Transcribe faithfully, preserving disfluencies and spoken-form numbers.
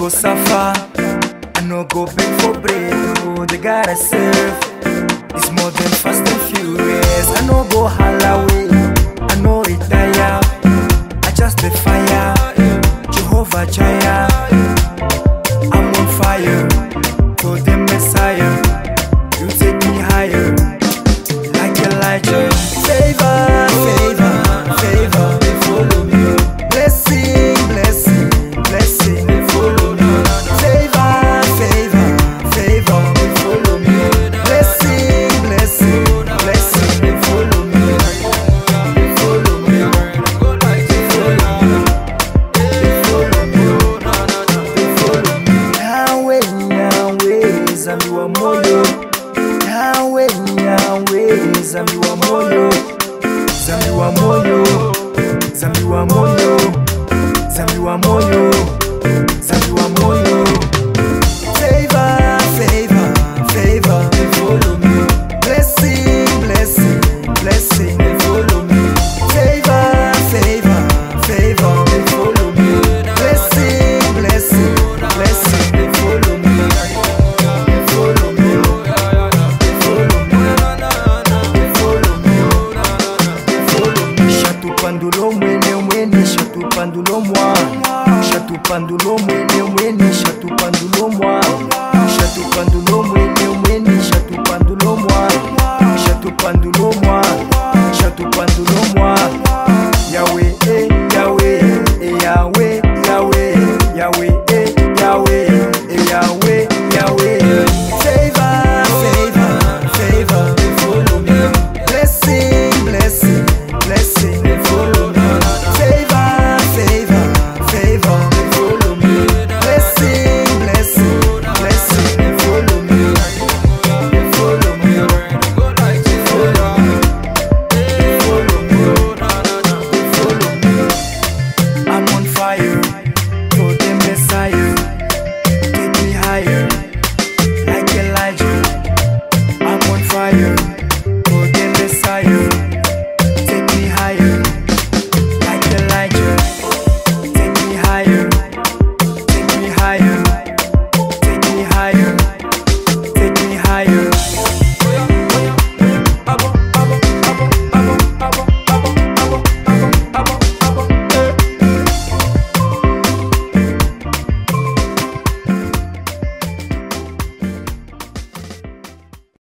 go suffer, I no go beg for bread. Oh, they gotta serve. It's more than fast and furious. I no go holla away, I no retire. I just the fire, Jehovah Jireh. I'm on fire for the Messiah. You take me higher, like Elijah. Favor, favor, favor, they follow me. Blessing, blessing, blessing, they follow me. Favor, favor, favor, they follow me. Blessing, blessing, blessing, they follow me. They follow me. They follow me. They follow me. They follow me. Yahweh, Yahweh, Zamiwa moyo. Yahweh, Yahweh, Zamiwa moyo. Zamiwa moyo. Zamiwa moyo. Zamiwa moyo. Zamiwa moyo. Favor, favor, favor, they follow me. Blessing, blessing, blessing, they follow me. Favor, favor, favor, they follow me. Blessing, blessing, blessing, they follow me. They follow me. They follow me. They follow me. They follow me. Shatu pandulo mwene mwene, shatu pandulo mwa. Shatu pandulo mwene mwene, shatu pandulo mwa. Shatu pandulo mwene mwene, shatu pandulo mwa. Shatu pandulo mwa. Shatu pandulo mwa.